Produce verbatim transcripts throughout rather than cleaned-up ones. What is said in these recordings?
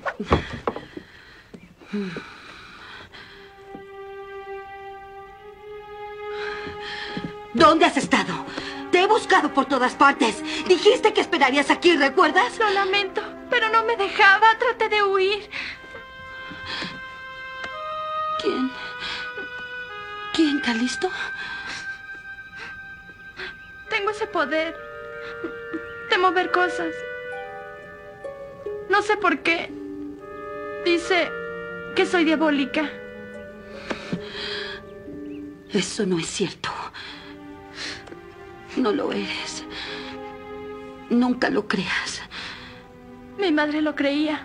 ¿Dónde has estado? Te he buscado por todas partes. Dijiste que esperarías aquí, ¿recuerdas? Lo lamento, pero no me dejaba. Traté de huir. ¿Quién? ¿Quién, Calisto? Tengo ese poder de mover cosas. No sé por qué. Dice que soy diabólica. Eso no es cierto. No lo eres. Nunca lo creas. Mi madre lo creía.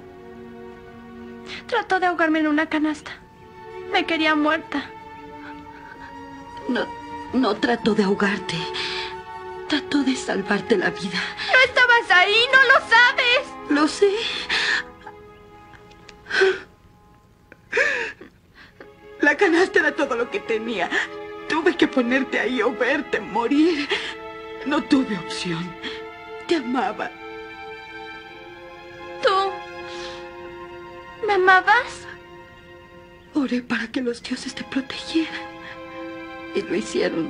Trató de ahogarme en una canasta. Me quería muerta. No, no trató de ahogarte. Trató de salvarte la vida. No estabas ahí, no lo sabes. Lo sé. La canasta era todo lo que tenía. Tuve que ponerte ahí o verte morir. No tuve opción. Te amaba. ¿Tú me amabas? Oré para que los dioses te protegieran. Y lo hicieron.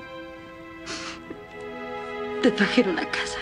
Te trajeron a casa.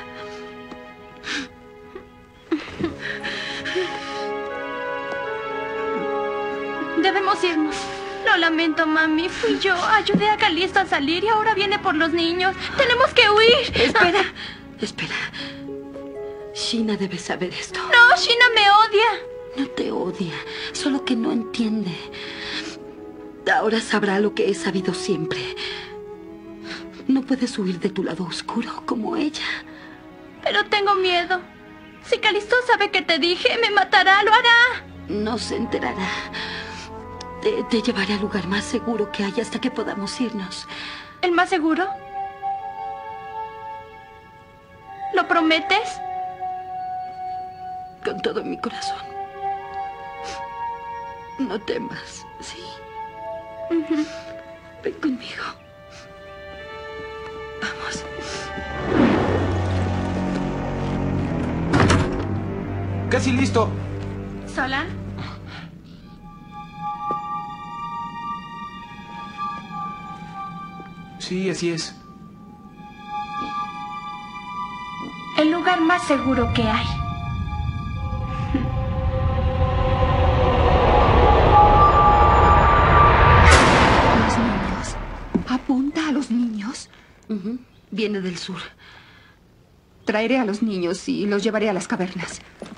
Debemos irnos. Lo lamento, mami. Fui yo. Ayudé a Calisto a salir y ahora viene por los niños. ¡Tenemos que huir! Espera. Espera. Sheena debe saber esto. No, Sheena me odia. No te odia. Solo que no entiende. Ahora sabrá lo que he sabido siempre. No puedes huir de tu lado oscuro como ella. Pero tengo miedo. Si Calisto sabe que te dije, me matará, lo hará. No se enterará. Te, te llevaré al lugar más seguro que hay hasta que podamos irnos. ¿El más seguro? ¿Lo prometes? Con todo mi corazón. No temas, ¿sí? Uh-huh. Ven conmigo. Vamos. Casi listo. ¿Sola? Sí, así es. El lugar más seguro que hay. Los niños. Apunta a los niños. Uh-huh. Viene del sur. Traeré a los niños y los llevaré a las cavernas.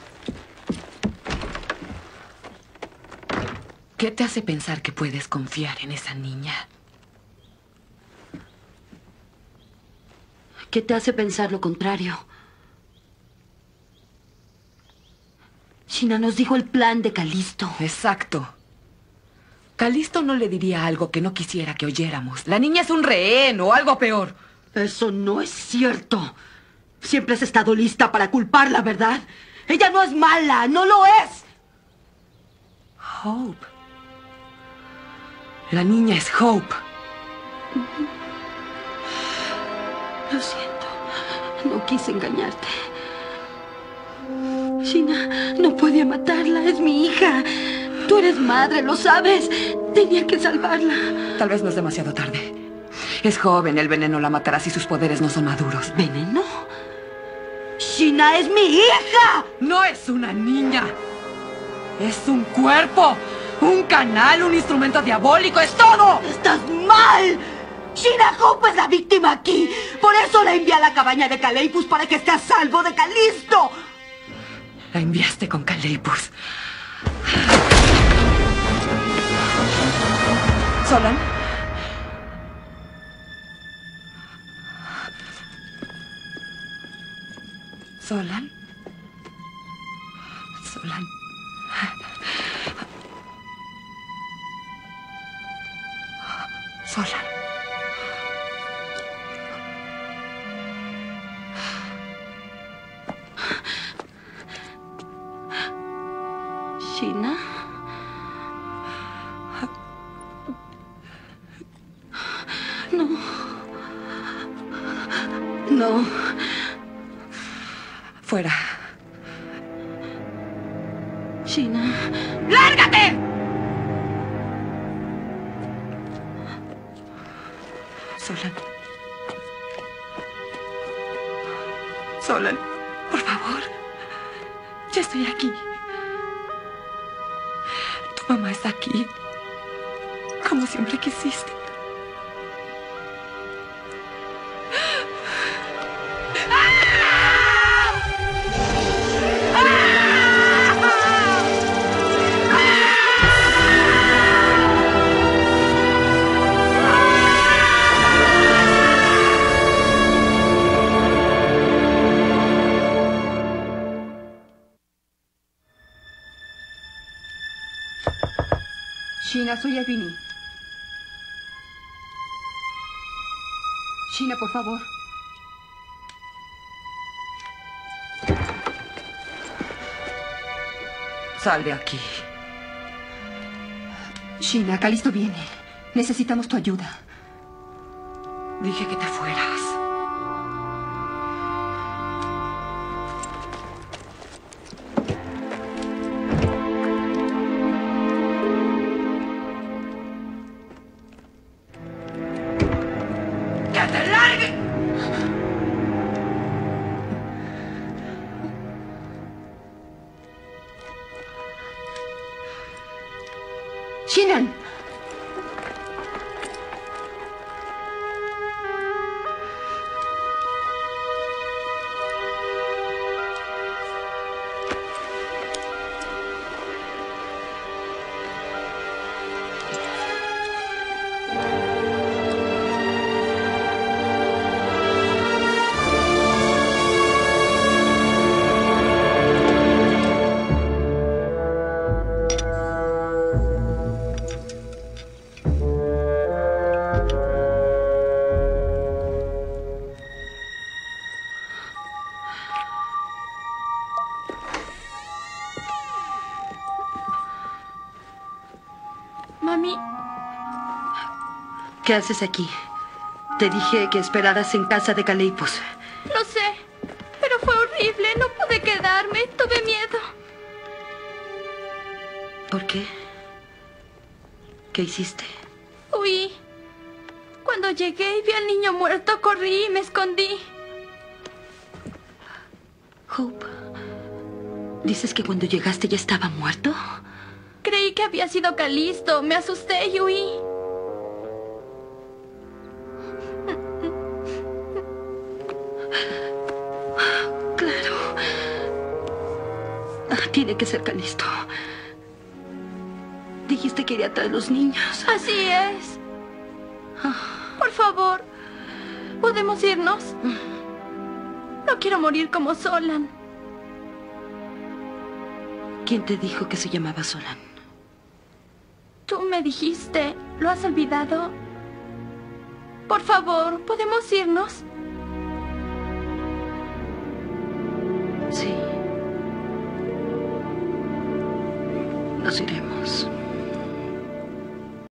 ¿Qué te hace pensar que puedes confiar en esa niña? ¿Qué te hace pensar lo contrario? Sheena nos dijo el plan de Calisto. Exacto. Calisto no le diría algo que no quisiera que oyéramos. La niña es un rehén o algo peor. Eso no es cierto. Siempre has estado lista para culparla, ¿verdad? Ella no es mala, no lo es. Hope. La niña es Hope. Lo siento. No quise engañarte. Sheena, no podía matarla. Es mi hija. Tú eres madre, lo sabes. Tenía que salvarla. Tal vez no es demasiado tarde. Es joven, el veneno la matará si sus poderes no son maduros. ¿Veneno? ¡Sheena es mi hija! No es una niña. Es un cuerpo. Un canal, un instrumento diabólico. ¡Es todo! ¡Estás mal! Sheena Hope es la víctima aquí. Por eso la envié a la cabaña de Caleipus para que esté a salvo de Calisto. La enviaste con Caleipus. ¿Solan? ¿Solan? Solan. Solan. Sheena. No. No. Fuera. Sheena. ¡Lárgate! Solan. Solan, por favor. Ya estoy aquí. Tu mamá está aquí. Como siempre quisiste. Sheena, soy Evini. Sheena, por favor. Sal de aquí. Sheena, Calisto viene. Necesitamos tu ayuda. Dije que te fueras. ¡Que te largue! ¡Sheenan! Mami, ¿Qué haces aquí? Te dije que esperaras en casa de Caleipos. lo sé, pero fue horrible. No pude quedarme. Tuve miedo. ¿Por qué? ¿Qué hiciste? Huí. Cuando llegué y vi al niño muerto, corrí y me escondí. Hope, ¿dices que cuando llegaste ya estaba muerto? Creí que había sido Calisto. Me asusté y huí. Claro. Ah, tiene que ser Calisto. Dijiste que iría tras los niños. Así es. Por favor, ¿podemos irnos? No quiero morir como Solan. ¿Quién te dijo que se llamaba Solan? Tú me dijiste. ¿Lo has olvidado? Por favor, ¿podemos irnos?